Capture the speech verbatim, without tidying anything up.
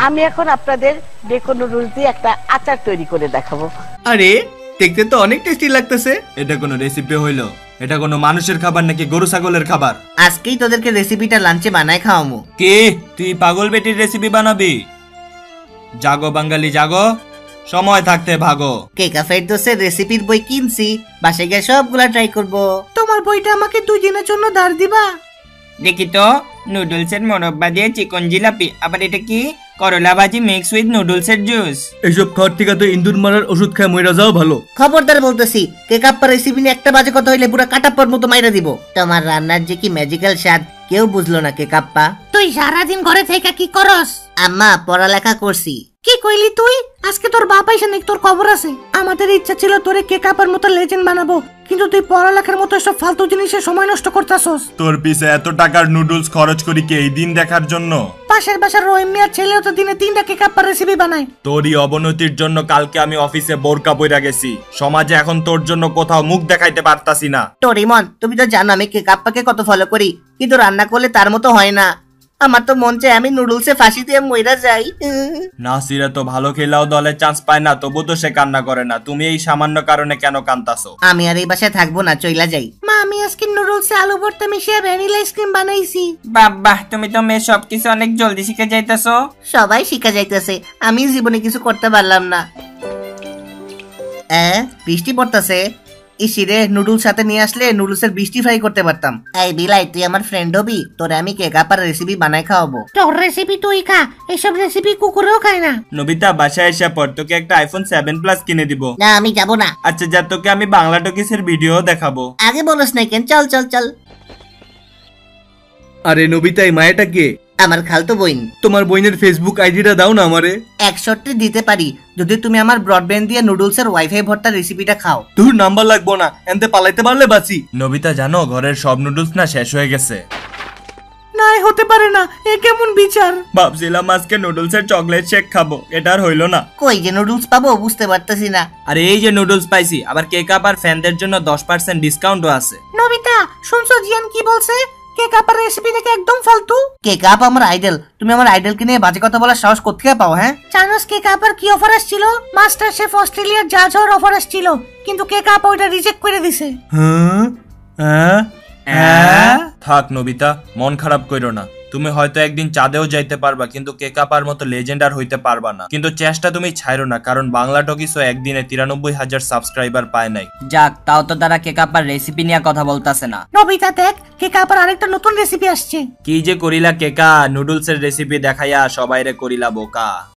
আমি এখন আপনাদের বেকন নুডলস দিয়ে একটা আচার তৈরি করে দেখাবো। আরে দেখতে তো অনেক টেস্টি লাগতেছে। এটা কোনো রেসিপি হইলো? এটা কোনো মানুষের খাবার নাকি গরু ছাগলের খাবার? আজকেই তোদেরকে রেসিপিটা লাঞ্চে বানায় খাওয়ামু। কে তুই পাগল বেটির রেসিপি বানাবি? জাগো বাঙালি জাগো, সময় থাকতে ভাগো। কেকা ফেরদৌসের রেসিপির বই কিনছি, বাসায় গিয়ে সবগুলা ট্রাই করব। তোমার বইটা আমাকে দুই দিনের জন্য ধার দিবা? দেখি তো, নুডলসের মোরব্বা দিয়ে চিকন জিলাপি, আবার এটা কি? করলা ভাজি মিক্স উইথ নুডলসের জুস। এইসব খাওয়ার থেকে তো ইন্দুর মারার ওষুধ খায় মইরা যাও ভালো। খবরদার বলতেছি, কেকাপ্পা রেসিপি নিয়ে একটা বাজে কথা হইলে পুরো কাটাপ্পার মতো মাইরা দিব। তোমার রান্নার যে কি ম্যাজিক্যাল স্বাদ কেউ বুঝলো না কেকাপ্পা। তুই সারাদিন ঘরে থেকে কি করস? আম্মা পড়ালেখা করছি। কি কইলি তুই? আজকে তোর বাপ আইসা নাকি তোর খবর আছে? আমাদের ইচ্ছা ছিল তোরে কেকাপ্পার মতো লেজেন্ড বানাবো, কিন্তু তুই পড়ালেখার মতো সব ফালতু জিনিসে সময় নষ্ট করতাছস। তোর পিছে এত টাকার নুডলস খরচ করি কি এই দিন দেখার জন্য? পাশের বাসার রহিম মিয়ার ছেলেও তো দিনে তিনটা কেকাপ্পার রেসিপি বানায়। তোরই অবনতির জন্য কালকে আমি অফিসে বোরকা পইরা গেছি। সমাজে এখন তোর জন্য কোথাও মুখ দেখাইতে পারতাছি না। টোরিমন, তুমি তো জানো আমি কেকাপ্পাকে কত ফলো করি, কিন্তু রান্না করলে তার মতো হয় না। আমার তো মন চায় আমি নুডলসে ফাঁসি দিয়ে মইরা যাই। নাসিরা তো ভালো খেলাও দলে চান্স পায় না, তবু তো সে কান্না করে না। তুমি এই সামান্য কারণে কেন কান্তাছো? আমি আর এই বাসায় থাকবো না, চইলা যাই। মা, আমি আজকে নুডলসে আলু ভর্তা মিশিয়ে ভ্যানিলা আইসক্রিম বানাইছি। বাবা, তুমি তো মেয়ে সবকিছু অনেক জলদি শিখে যাইতেছো। সবাই শিখা যাইতেছে, আমি জীবনে কিছু করতে পারলাম না। এ বৃষ্টি পড়তেছে। ইসিরে নুডলস সাথে নিয়ে আসলে নুডলসের বৃষ্টি ফ্রাই করতে পারতাম। এই বিলাই, তুই আমার ফ্রেন্ড হবি, তোরে আমি কেকাপ্পার রেসিপি বানাই খাওয়াবো। তোর রেসিপি তুই খা, এসব রেসিপি কুকুরেও খায় না। নবিতা, বাসায় এসে পর তোকে একটা আইফোন সেভেন প্লাস কিনে দিব। না, আমি যাব না। আচ্ছা যা, তোকে আমি বাংলা টকিসের ভিডিও দেখাবো। আগে বলস না কেন? চল চল চল। আরে নবিতা, এই মায়াটা কে? আমার খালতো বইন। তোমার বইনের ফেসবুক আইডিটা দাও না আমারে। এক শর্তে দিতে পারি, যদি তুমি আমার ব্রডব্যান্ড দিয়ে নুডলসের ওয়াইফাই ভর্তা রেসিপিটা খাও। তোর নাম্বার লাগবো না, এনতে পালাইতে পারলে বাঁচি। নবিতা জানো, ঘরের সব নুডলস না শেষ হয়ে গেছে। নাই, হতে পারে না, এ কেমন বিচার? ভাবছিলাম আজকে নুডলসের চকলেট শেক খাবো, এটা আর হইলো না। কই যে নুডলস পাবো বুঝতে পারতেছি না। আরে এই যে নুডলস পাইছি, আবার কেক আপ আর ফ্যানদের জন্য দশ পার্সেন্ট ডিসকাউন্টও আছে। নবিতা, শুনছো জিয়ান কি বলছে? কেক আপ রেসিপি দেখে একদম ফালতু। কেক আপ আমার আইডল, তুমি আমার আইডলকে নিয়ে বাজে কথা বলার সাহস কোত্থেকে পাও? হ্যাঁ, জানোস কেক আপের কি অফার আসছিল? মাস্টার শেফ অস্ট্রেলিয়ার জাজ হওয়ার অফার আসছিল, কিন্তু কেক আপ ওইটা রিজেক্ট করে দিছে। হ্যাঁ হ্যাঁ, থাক নবিতা, মন খারাপ কইরো না। তুমি হয়তো একদিন চাঁদেও যাইতে পারবা, কিন্তু কেকাপার মতো লেজেন্ড আর হইতে পারবা না। কিন্তু চেষ্টা তুমি ছাইরো না, কারণ বাংলা টকিসও একদিনে তিরানব্বই হাজার সাবস্ক্রাইবার পায় নাই। যাক, তাও তো তারা কেকাপার রেসিপি নিয়ে কথা বলতাছে না। নবিতা দেখ, কেকাপার আরেকটা নতুন রেসিপি আসছে। কি যে করিলা কেকা, নুডলসের রেসিপি দেখাইয়া সবাইরে করিলা বোকা।